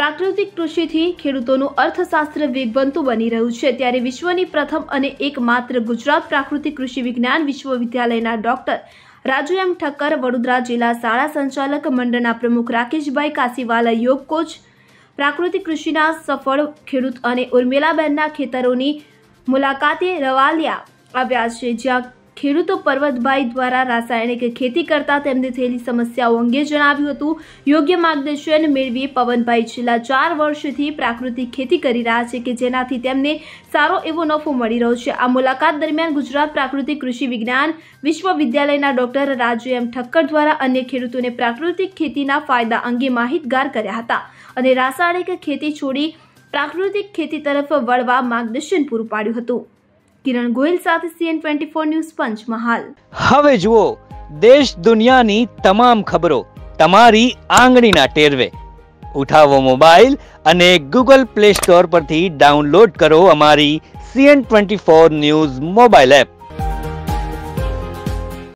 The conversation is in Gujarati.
પ્રાકૃતિક કૃષિથી ખેડૂતોનું અર્થશાસ્ત્ર વેગવંતું બની રહ્યું છે, ત્યારે વિશ્વની પ્રથમ અને એકમાત્ર ગુજરાત પ્રાકૃતિક કૃષિ વિજ્ઞાન વિશ્વવિદ્યાલયના ડોક્ટર રાજુ એમ ઠક્કર, વડોદરા જિલ્લા શાળા સંચાલક મંડળના પ્રમુખ રાકેશભાઈ કાસીવાલા, યોગ કોચ, પ્રાકૃતિક કૃષિના સફળ ખેડૂત અને ઉર્મિલાબેનના ખેતરોની મુલાકાતે રવાલિયા આવ્યા છે, જ્યાં ખેડૂતો પર્વતભાઈ દ્વારા રાસાયણિક ખેતી કરતા તેમને થયેલી સમસ્યાઓ અંગે જણાવ્યું હતું. યોગ્ય માર્ગદર્શન મેળવી પવનભાઈ છેલ્લા 4 વર્ષથી પ્રાકૃતિક ખેતી કરી રહ્યા છે કે જેનાથી તેમને સારો એવો નફો મળી રહ્યો છે. આ મુલાકાત દરમિયાન ગુજરાત પ્રાકૃતિક કૃષિ વિજ્ઞાન વિશ્વવિદ્યાલયના ડોક્ટર રાજુ એમ ઠક્કર દ્વારા અન્ય ખેડૂતોને પ્રાકૃતિક ખેતીના ફાયદા અંગે માહિતગાર કર્યા હતા અને રાસાયણિક ખેતી છોડી પ્રાકૃતિક ખેતી તરફ વળવા માર્ગદર્શન પૂરું પાડ્યું હતું. કિરણ ગોહિલ સાથે CN24 ન્યૂઝ, પંચમહાલ. હવે જુઓ દેશ દુનિયાની તમામ ખબરો તમારી આંગળીના ટેરવે. ઉઠાવો મોબાઈલ અને Google Play Store પરથી ડાઉનલોડ કરો અમારી CN24 ન્યૂઝ મોબાઈલ એપ.